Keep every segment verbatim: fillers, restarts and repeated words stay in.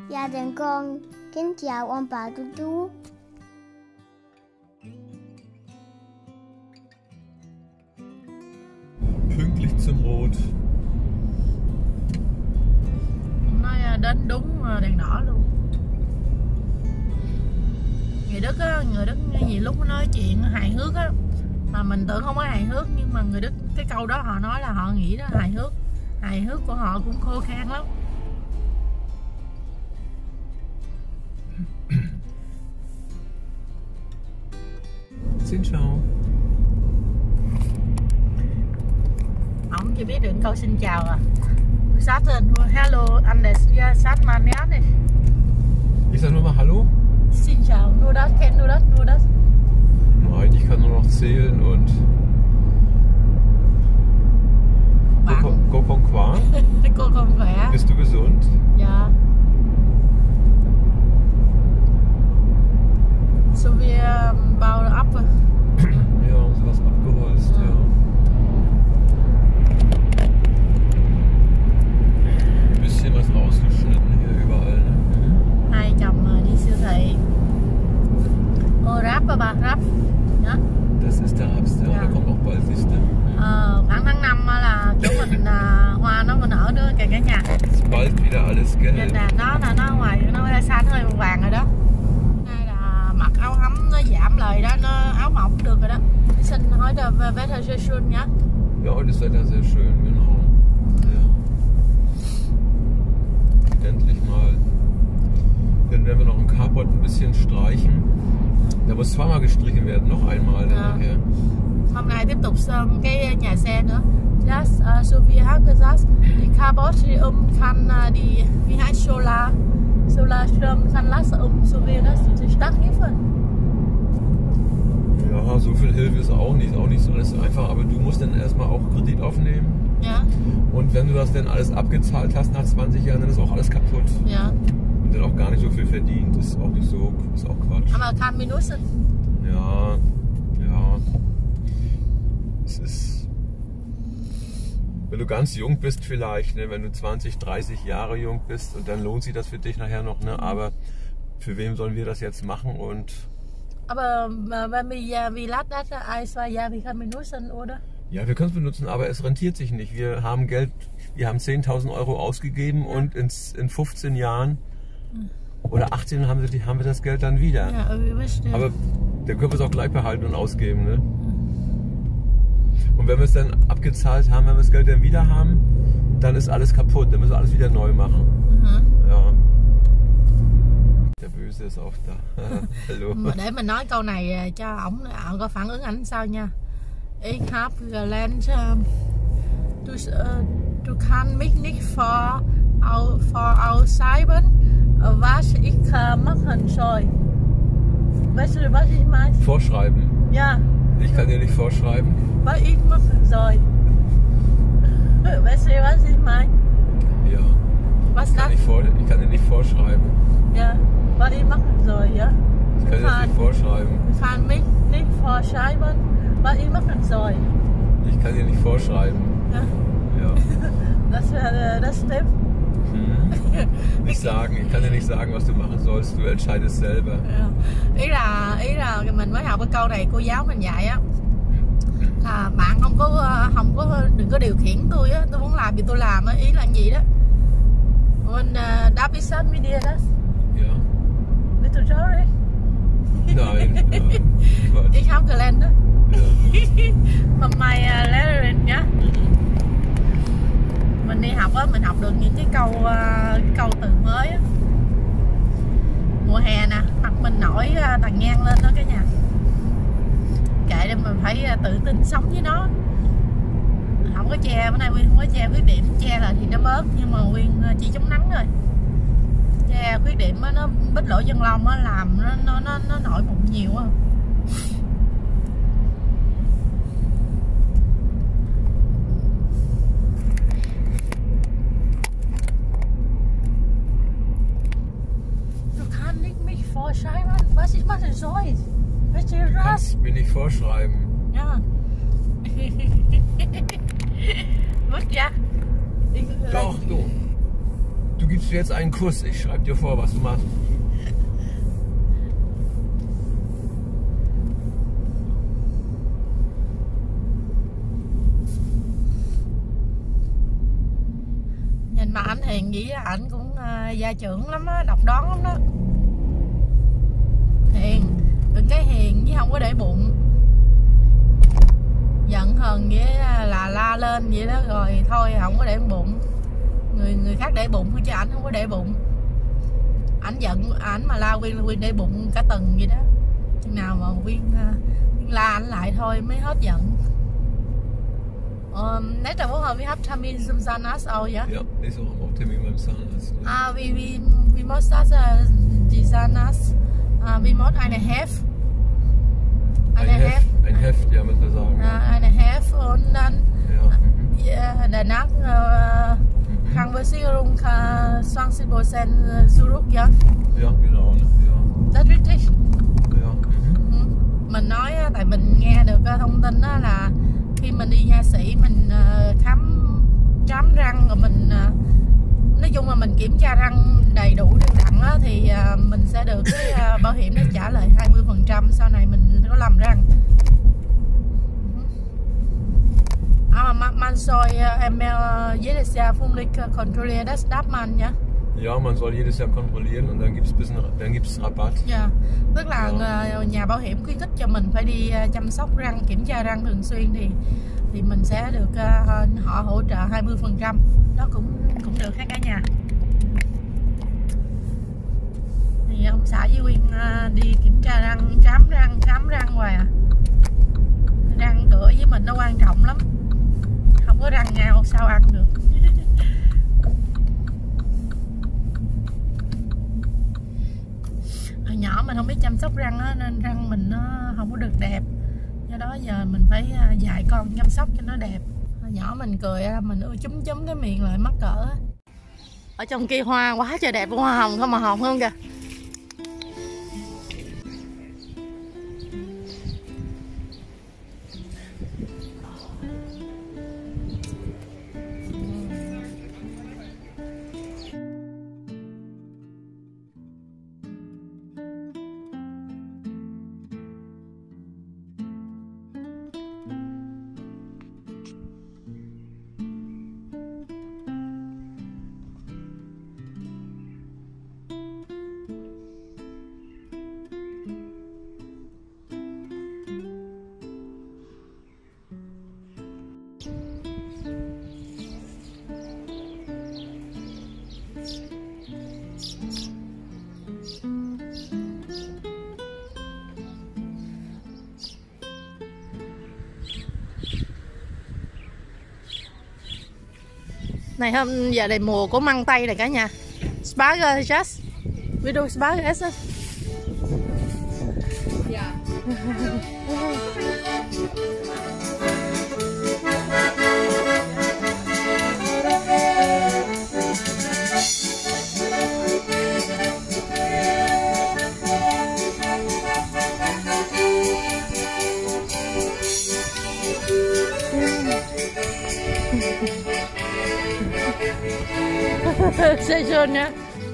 Gia đình con kính chào ông bà chú chú. Pünktlich zum Rot. Nó đến đúng đèn đỏ luôn. Người Đức á, người Đức nhiều lúc nói chuyện hài hước á, mà mình tưởng không có hài hước, nhưng mà người Đức cái câu đó họ nói là họ nghĩ đó hài hước. Hài hước của họ cũng khô khan lắm. Xin chào. Ông chỉ biết được câu xin chào à. Sát lên, hello, Anders, ja, sát mal gerne. Ich sag nur mal Hallo. Xin chào, nur das, kennt nur das, nur das. Nein, ich kann nur noch zählen und Go con qua. Cô không khỏe. Bist du gesund? Ja. So wir bauen ab. Ja, haben sie was abgeholzt, ja. ja. Ein bisschen was rausgeschnitten hier überall, ne? Hai chồng đi siêu thị. Ô, Rap à bà, Rap. Đó. Das ist der Herbst, ja. Der kommt auch bald, siehst du. Ờ, khoảng tháng năm là chỗ mình à, hoa nó mình nở nữa kìa cả nhà. Bald wieder alles gelb. Nên là nó là nó ngoài nó xa hơi vàng rồi đó. Đây là mặc áo ấm nó giảm lời đó, nó áo mỏng được rồi đó. Xin hỏi là Wetter sehr schön nhá. Ja, heute ist Wetter sehr schön, genau. Ja. Endlich mal. Dann werden wir noch im Carport ein bisschen streichen. Da muss zweimal gestrichen werden, noch einmal. Ja. Nachher. Hôm nay tiếp tục sơn cái nhà xe nữa. Das, uh, so wie hat gesagt, die Carportium kann uh, die, wie heißt Solar, Solarstrom kann lassen, um so wie das die Stadt helfen. Ja, so viel Hilfe ist auch nicht, auch nicht so alles einfach, aber du musst dann erstmal auch Kredit aufnehmen. Ja. Und wenn du das dann alles abgezahlt hast nach zwanzig Jahren, dann ist auch alles kaputt. Ja. Und dann auch gar nicht so viel verdient, das ist auch nicht so, ist auch Quatsch. Aber kann benutzen. Ja, ja. Es ist, wenn du ganz jung bist vielleicht, ne, wenn du zwanzig, dreißig Jahre jung bist und dann lohnt sich das für dich nachher noch, ne, aber für wem sollen wir das jetzt machen und... Aber wenn wir, wie lange das ein, zwei Jahre, wir können benutzen, oder? Ja, wir können es benutzen, aber es rentiert sich nicht. Wir haben Geld, wir haben zehntausend Euro ausgegeben ja. und ins, in fünfzehn Jahren oder achtzehn haben wir, haben wir das Geld dann wieder. Ja, bestimmt. Aber dann können wir es auch gleich behalten und ausgeben, ne? Und wenn wir es dann abgezahlt haben, wenn wir das Geld dann wieder haben, dann ist alles kaputt, dann müssen wir alles wieder neu machen. Mhm. Ja. Der Böse ist auch da. Hallo. Để mình nói câu này cho ổng, ổng có phản ứng ảnh sao nha. Ich habe gelernt, du, du kannst mich nicht vor, voraussagen, was ich machen soll. Weißt du, was ich meine? Vorschreiben? Ja. Ich kann dir nicht vorschreiben. Was ich machen soll. Weißt du, was ich meine? Ja. Was ich, kann nicht vor, ich kann dir nicht vorschreiben. Ja, was ich machen soll, ja. Ich kann dir das nicht vorschreiben. Ich kann mich nicht vorschreiben, was ich machen soll. Ich kann dir nicht vorschreiben. Ja. Ja. Das, äh, das stimmt. Hm. Nicht sagen, ich kann dir nicht sagen, was du machen sollst, du entscheidest selber. Ja. Ý là ý là mình mới học cái câu này cô giáo mình dạy á, là bạn không có không có đừng có điều khiển tôi á, tôi muốn làm gì tôi làm á, ý là gì đó. Und uh, darf ich sagen mit dir das? Ja. Bist du traurig? Nein. Ja. Ich habe gelernt. Ja. Von my uh, Lehrerin nhá. Mình đi học á, mình học được những cái câu uh, câu từ mới á. Mùa hè nè, hoặc mình nổi uh, tàn nhang lên đó cả nhà. Kệ để mình phải uh, tự tin sống với nó. Không có che, bữa nay Quyên không có che khuyết điểm, che là thì nó bớt, nhưng mà Quyên uh, chỉ chống nắng thôi. Che khuyết điểm á, nó bít lỗ chân lông á, làm nó nó nó, nó nổi mụn nhiều á. Vorschreiben, was ich machen soll. Weißt du das? Kannst mir nicht vorschreiben. Ja. Mất ra. Doch, du. du gibst mir jetzt einen Kuss, ich schreibe dir vor, was du machst. Nhìn mà ảnh hiền vậy ảnh cũng uh, gia trưởng lắm á, độc đoán lắm đó. Hiền, đừng cái hiền chứ không có để bụng. Giận hờn vậy là la lên vậy đó rồi thôi không có để bụng. Người người khác để bụng chứ ảnh không có để bụng. Ảnh giận ảnh mà la Quyên là Quyên để bụng cả tuần vậy đó. Chừng nào mà Quyên, Quyên la ảnh lại thôi mới hết giận. Um, nächste Woche, wir haben Termin zum Zahnarzt auch, ja? Ja, nächste Woche auch Termin beim Zahnarzt. Ah, wie, wie, wie muss das, äh, die Zahnarzt? Ah, wie muss eine Heft? Eine ein Heft, Heft? ein Heft, ja, müssen wir sagen. Ja, eine Heft und dann Ja. Mhm. ja, danach äh, Mhm. Krankenversicherung äh, zwanzig Prozent zurück, ja? Ja, genau, ne? Ja. Das ist richtig. Ja. Mhm. Ừ. Mình nói á, tại mình nghe được cái thông tin đó là khi mình đi nha sĩ mình uh, khám khám răng rồi mình uh, nói chung là mình kiểm tra răng đầy đủ đều đặn á, thì uh, mình sẽ được cái uh, bảo hiểm nó trả lại hai mươi phần trăm sau này mình có làm răng. Aber man, man soll uh, uh, jedes Jahr Funklicht kontrollieren, das darf man, ja? Ja, man soll jedes Jahr kontrollieren und dann gibt's bisschen, dann gibt's Rabatt. Yeah. Tức là uh, nhà bảo hiểm khuyến khích cho mình phải đi uh, chăm sóc răng, kiểm tra răng thường xuyên thì thì mình sẽ được uh, họ hỗ trợ hai mươi phần trăm. Đó cũng cũng được hết cả nhà. Thì ông xã với Quyên uh, đi kiểm tra răng, khám răng, khám răng hoài à. Răng cửa với mình nó quan trọng lắm. Không có răng ngao sao ăn được. Hồi nhỏ mình không biết chăm sóc răng á, nên răng mình nó không có được đẹp. Do đó giờ mình phải dạy con chăm sóc cho nó đẹp. Hồi nhỏ mình cười mình ưa chúm chúm cái miệng lại mắc cỡ. Ở trong kia hoa quá trời đẹp, hoa hồng không mà hồng hơn kìa. Này hôm giờ này mùa của măng tây này cả nhà. Spargus, we do spargus. Ja. Sehr schön, ja.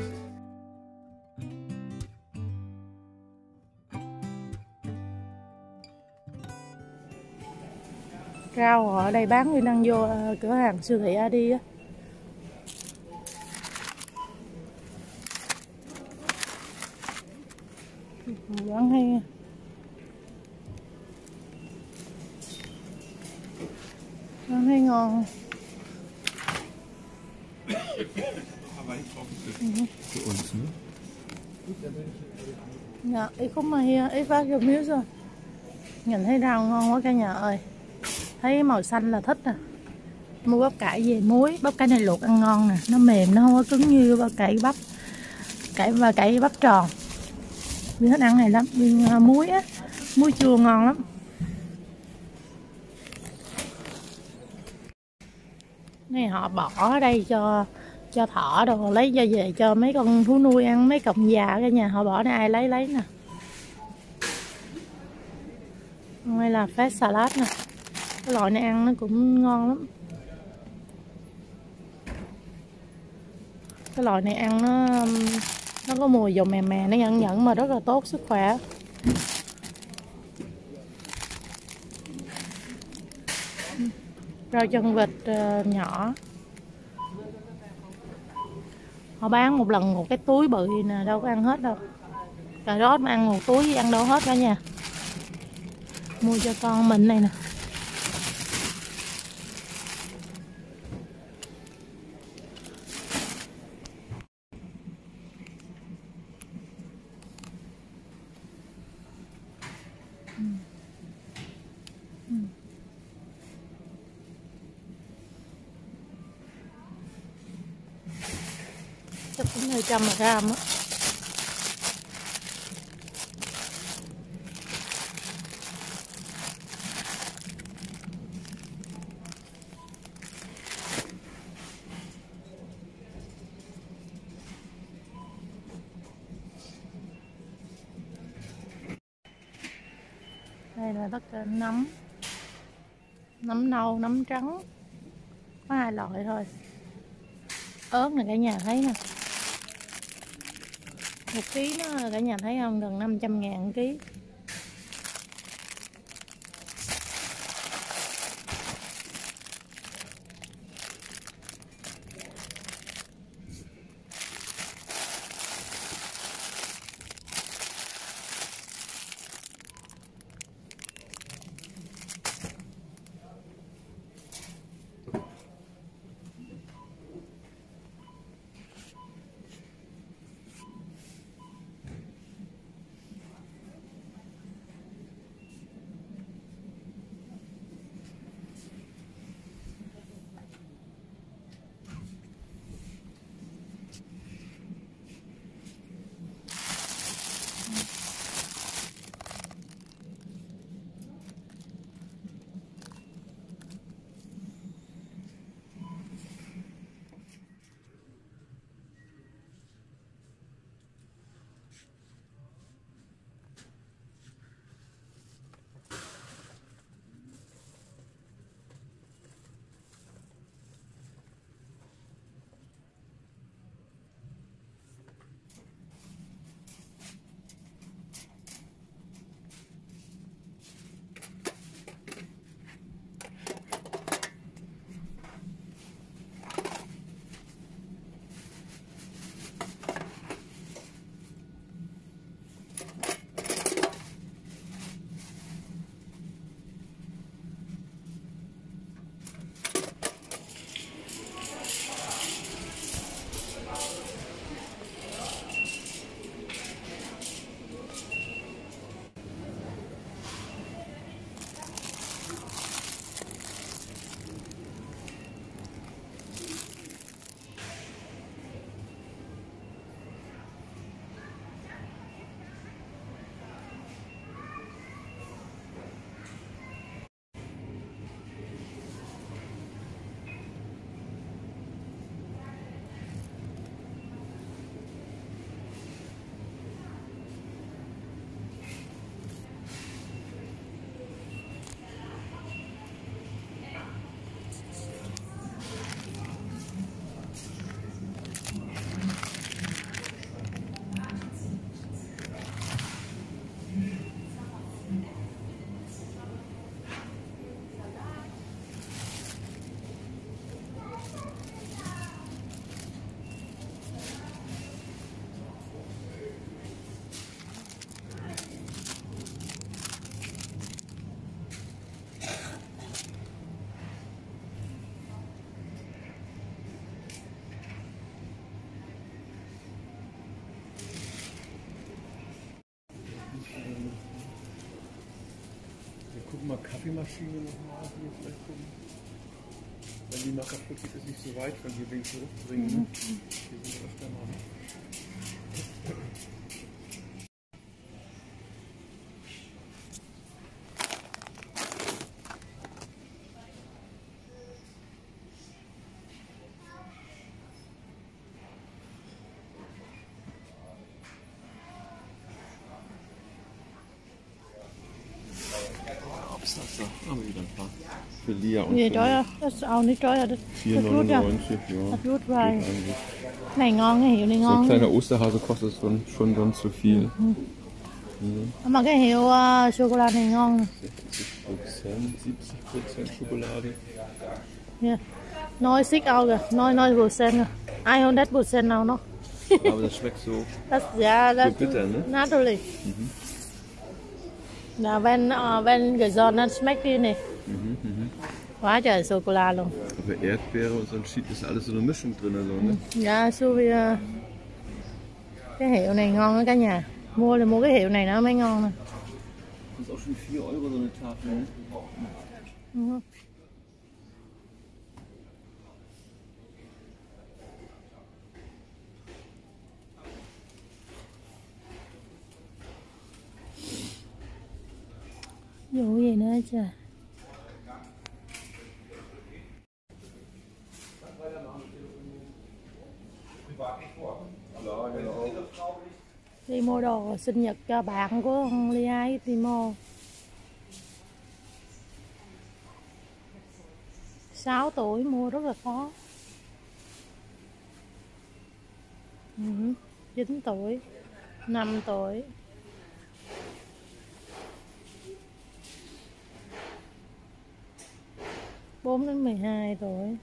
Rau ở đây bán, Nguyên đang vô cửa hàng siêu thị Aldi á. Bán hay. Bán hay ngon. Für uns, ne? Dạ, ý không mà hier, ý phát được miếu rồi. Nhìn thấy rau ngon quá cả nhà ơi. Thấy màu xanh là thích à. Mua bắp cải về muối, bắp cải này luộc ăn ngon nè, nó mềm, nó không có cứng như bắp cải bắp. Cải và cải bắp tròn. Mình thích ăn này lắm, mình muối á, muối chua ngon lắm. Này họ bỏ ở đây cho cho thỏ đồ, lấy ra về cho mấy con thú nuôi ăn, mấy cọng già cả nhà, họ bỏ đây ai lấy lấy nè. Đây là phết salad nè, cái loại này ăn nó cũng ngon lắm. Cái loại này ăn nó nó có mùi dầu mè mè, nó nhẫn nhẫn mà rất là tốt sức khỏe. Rau chân vịt uh, nhỏ. Họ bán một lần một cái túi bự nè, đâu có ăn hết đâu. Cà rốt mà ăn một túi ăn đâu hết cả nha. Mua cho con mình này nè. Chắc cũng hai trăm gram á. Đây là tất cả nấm. Nấm nâu, nấm trắng. Có hai loại thôi. Ớt này cả nhà thấy nè. Một ký nó cả nhà thấy không, gần năm trăm ngàn ký. gucken mal Kaffeemaschine nochmal hier vielleicht gucken. Wenn die mal kaputt geht, ist nicht so weit von hier wegen zurückbringen. Ne? Hier sind wir öfter mal. Wasser. Haben wir wieder ein paar. Für Lia und Gì für trói mich. Das ist auch nicht trói Das vier das gut ja. neunundneunzig, ja. Das gut Geht weil eigentlich. Này ngon, cái hiệu này So ein ngon. kleiner Osterhase kostet schon, schon dann zu viel. Mà cái hiệu uh, sô-cô-la này ngon. sechzig Prozent, siebzig Prozent Schokolade. Yeah. Nói six out kìa, nói nói percent kìa. I hundred percent nào nó. Aber das schmeckt so, That's yeah, that's so bitter, ne? naturally. Mhm. Là bên uh, bên cái giòn nó smack đi này. Mhm, mhm. Quá trời sô-cô-la luôn. Aber Erdbeere und so ein Schied ist alles so eine Mischung drin, also, ne? Dạ, su vì uh, cái hiệu này ngon đó cả nhà. Mua thì mua cái hiệu này nó mới ngon nè. Das ist auch schon vier Euro so eine Tafel, ne? Ừ. Vụ gì nữa trời. Đi mua đồ sinh nhật cho bạn của ông Lia Timo. sáu tuổi mua rất là khó. Ừ. chín tuổi, năm tuổi. bốn đến mười hai tuổi.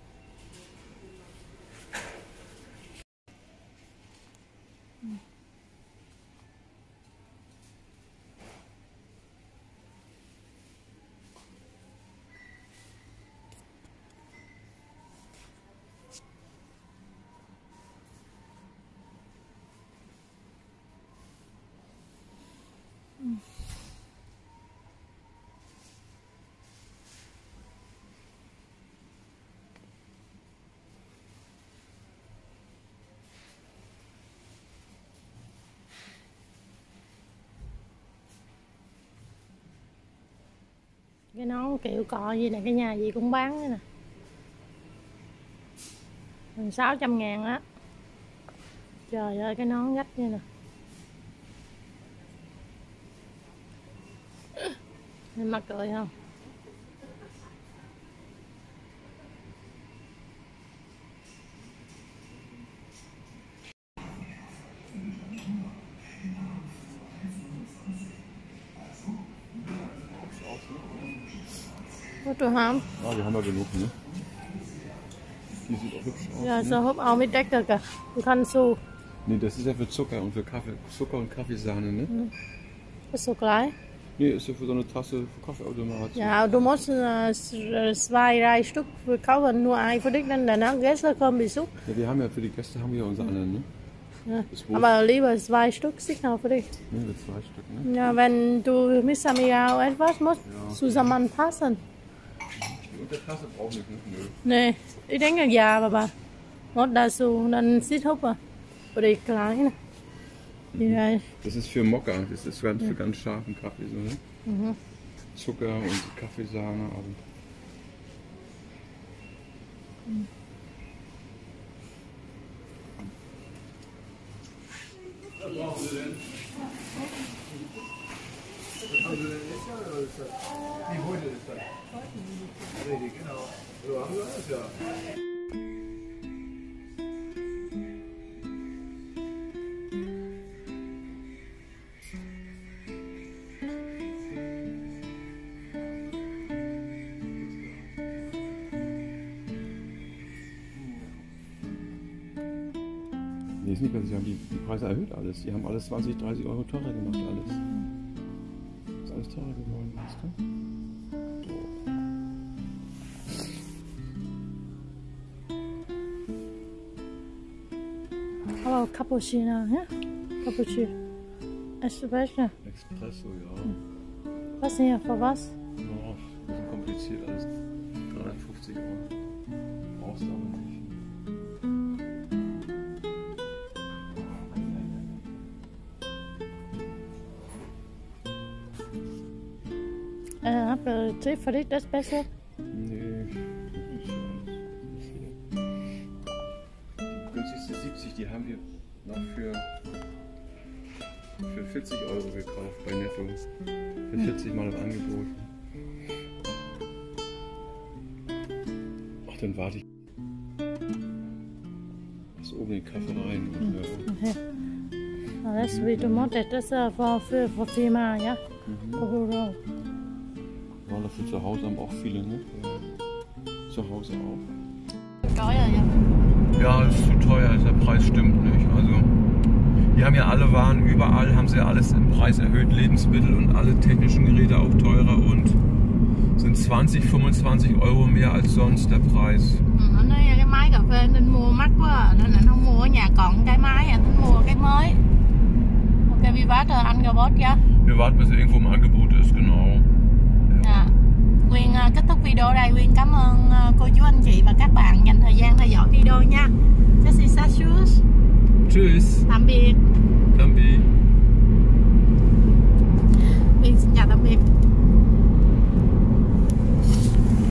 Cái nón kiểu cọ gì này, cái nhà gì cũng bán nữa nè. Gần sáu trăm ngàn á. Trời ơi cái nón gách như nè. Em mắc cười không? Có trường không? Ah, wir haben ja genug, ne? Die sieht auch hübsch aus. Ja, Ne? so hấp auch mit Deckel kìa. Du kannst so. Nee, das ist ja für Zucker und für Kaffee. Zucker und Kaffeesahne, ne? Ist so gleich. Nee, ist ja für so eine Tasse für Kaffeeautomat. Ja, du musst uh, zwei, drei Stück kaufen, nur ein für dich, dann danach Gäste kommen Besuch. Ja, wir haben ja für die Gäste haben wir ja unsere anderen, ne? Ja. Ist wohl- Aber lieber zwei Stück sicher für dich. Ne, wir zwei Stück, ne? Ja, wenn du mit Samia etwas musst, Ja. zusammenpassen. Und der Tasse braucht nicht, ne? Nö. Nee, ich denke ja, aber một dazu, dann sieht hopper. Oder ich klein. Ja, Das ist für Mokka, das ist ganz, für ganz scharfen Kaffee, so, ne? mhm. Zucker und Kaffeesahne, also. Wie heute ist das? Richtig, genau. So haben wir das ja. Nee, ist nicht ganz, sie haben die, die Preise erhöht alles. Die haben alles zwanzig, dreißig Euro teurer gemacht, alles. Ist alles teurer geworden, weißt du? Oh, Cappuccino, ja? Cappuccino. Espresso. Espresso, ja. Was hier, für was? Ja, ein bisschen kompliziert alles. dreihundertfünfzig Euro. Brauchst du aber nicht. Äh, habt ihr Tee für dich, das ist besser? Nee, das ist ja die günstigste siebzig, die haben wir noch für, für vierzig Euro gekauft bei Netto. Für vierzig Mal im Angebot. dann warte ich. Lass oben den Kaffee rein. Und, ja. Okay. Now that's sweet tomato. That's uh, for for for Fima, ja. Mhm. For Huro. War dafür zu Hause haben auch viele, ne? Zu Hause auch. Teuer, ja. Ja, ist zu teuer, der Preis stimmt nicht. Also, die haben ja alle Waren, überall haben sie ja alles im Preis erhöht, Lebensmittel und alle technischen Geräte auch teurer und sind zwanzig, fünfundzwanzig Euro mehr als sonst der Preis. Ở đây cái máy cà phê nên mua mắc quá nên anh không mua ở nhà còn cái máy anh tính mua cái mới. Ok, wie warte Angebot, ja? Wir warten, bis irgendwo im Angebot ist, genau. Dạ. Quyên uh, kết thúc video ở đây. Quyên cảm ơn uh, cô chú anh chị và các bạn dành thời gian theo dõi video nha. Just is Tschüss. Tschüss. Tạm biệt. Tạm biệt. Quyên xin chào tạm biệt.